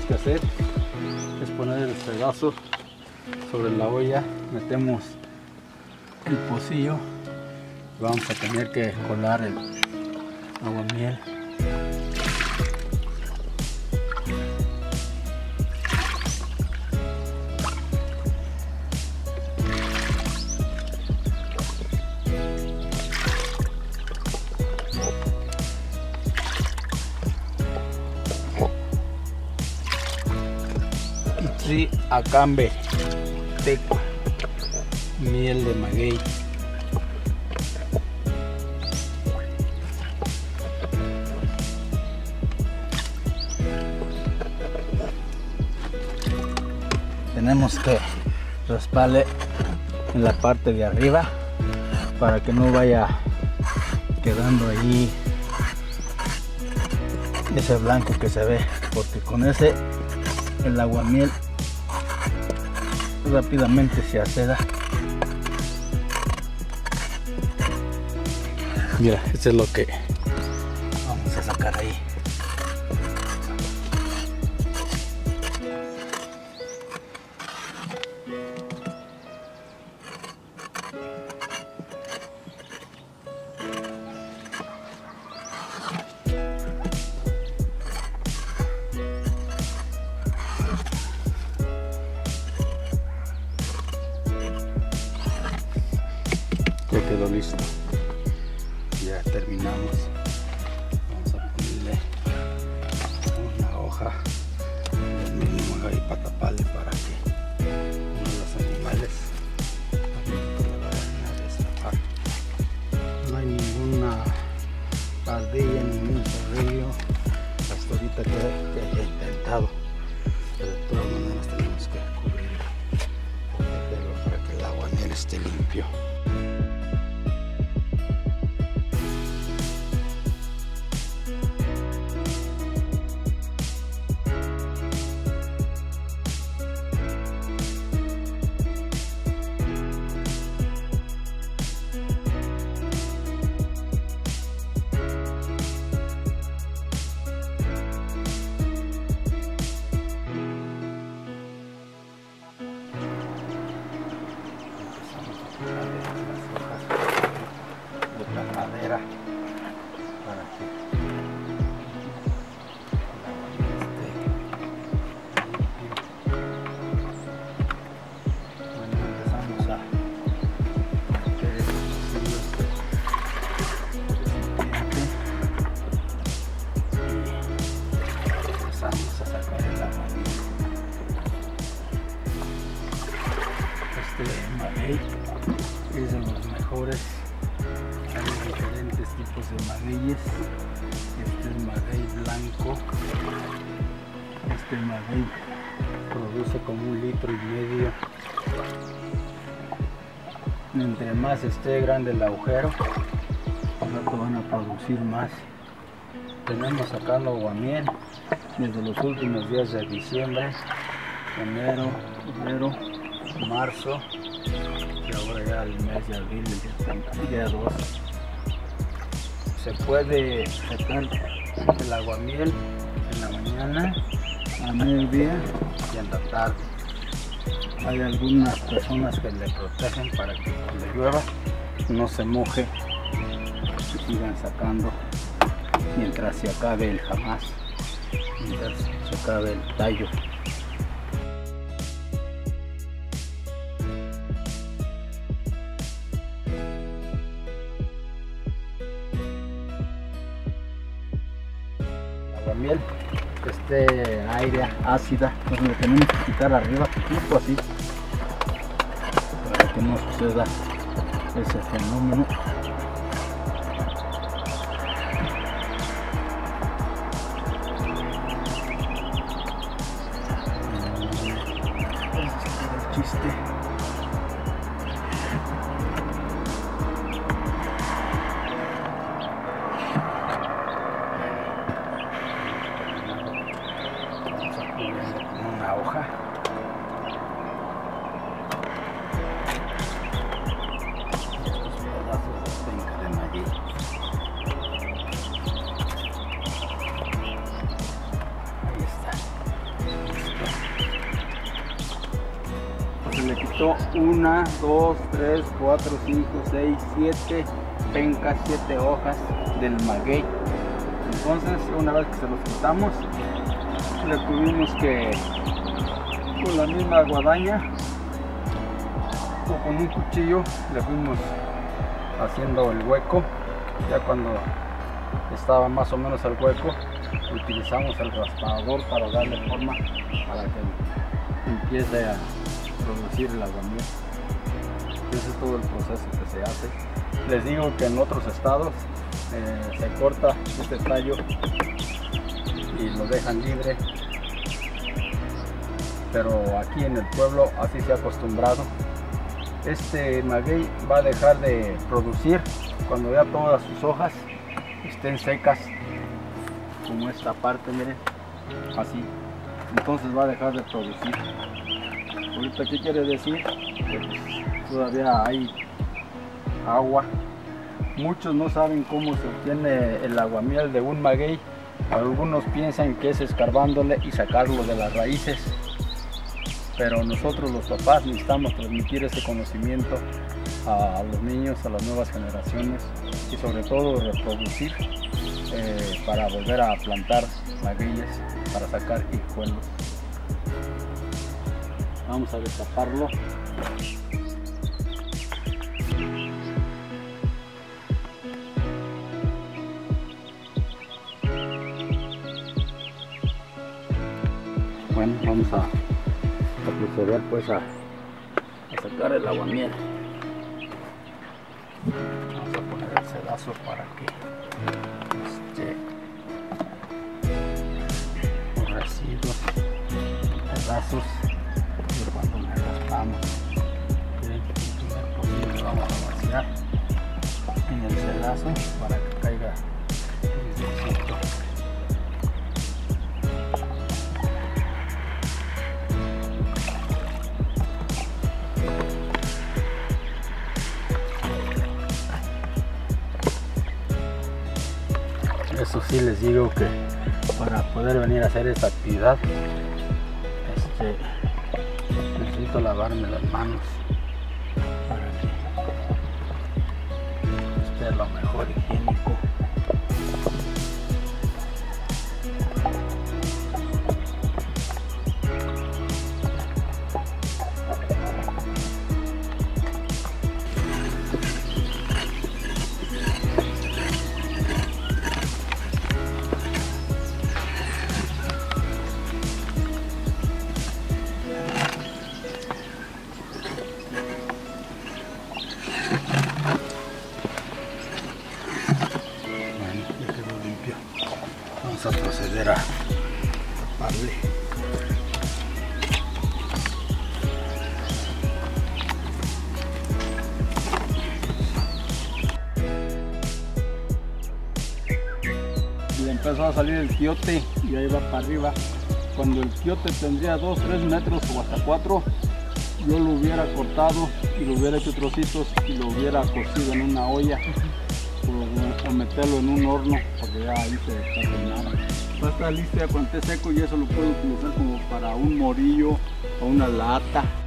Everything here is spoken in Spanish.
tenemos que hacer es poner el pedazo sobre la olla, metemos el pocillo, vamos a tener que colar el aguamiel. Itri acambe, teco, miel de maguey. Tenemos que rasparle en la parte de arriba para que no vaya quedando ahí ese blanco que se ve, porque con ese el aguamiel rápidamente se aceda. Mira, eso es lo que vamos a sacar ahí. Ya quedó listo, ya terminamos. Vamos a ponerle una hoja del mínimo ahí para taparle, para que los animales no le vayan a destapar. No hay ninguna ardilla, ningún zorrillo hasta ahorita que haya intentado, pero de todas maneras tenemos que cubrirlo, protegerlo para que el aguamiel esté limpio. Para que bueno, empezamos a meter estos pocillos y empezamos a sacar el aguamiel. Este maguey es de los mejores. Hay diferentes tipos de magueyes. Este es maguey blanco. Este maguey produce como 1,5 litros. Entre más esté grande el agujero, al rato van a producir más. Tenemos sacando aguamiel desde los últimos días de diciembre, enero, febrero, marzo, y ahora ya el mes de abril, el día 2. Se puede sacar el aguamiel en la mañana, a mediodía y en la tarde. Hay algunas personas que le protegen para que cuando llueva no se moje y sigan sacando mientras se acabe el jamás, mientras se acabe el tallo. Aguamiel que esté aire ácida, entonces le tenemos que quitar arriba, justo así, para que no suceda ese fenómeno. Este es el chiste. Con una hoja. Estos pedazos necesito 1, 2, 3, 4, 5, 6, 7 pencas, 7 hojas del maguey. Entonces una vez que se los quitamos, le tuvimos que con la misma guadaña o con un cuchillo le fuimos haciendo el hueco. Ya cuando estaba más o menos el hueco, utilizamos el raspador para darle forma para que empiece a producir el aguamiel. Ese es todo el proceso que se hace. Les digo que en otros estados se corta este tallo y lo dejan libre, pero aquí en el pueblo así se ha acostumbrado. Este maguey va a dejar de producir cuando ya todas sus hojas estén secas, como esta parte, miren, así. Entonces va a dejar de producir. Ahorita, ¿qué quiere decir? Que pues, todavía hay agua. Muchos no saben cómo se obtiene el aguamiel de un maguey. Algunos piensan que es escarbándole y sacarlo de las raíces, pero nosotros los papás necesitamos transmitir ese conocimiento a los niños, a las nuevas generaciones, y sobre todo reproducir para volver a plantar magueyes para sacar hijuelos. Vamos a destaparlo. Bueno, vamos a proceder pues a sacar el aguamiel. Vamos a poner el sedazo para que los residuos, pedazos, y cuando le raspamos, vamos a vaciar en el sedazo para que caiga el dulcito. Eso sí, les digo que para poder venir a hacer esta actividad necesito lavarme las manos para que esté lo mejor higiénico. Vamos a proceder a taparle. Le empezó a salir el quiote y ahí va para arriba. Cuando el quiote tendría 2, 3 metros o hasta 4, yo lo hubiera cortado y lo hubiera hecho trocitos y lo hubiera cocido en una olla o meterlo en un horno, porque ya ahí se está terminado. Va a estar listo ya cuando esté seco, y eso lo puedo utilizar como para un morillo o una lata.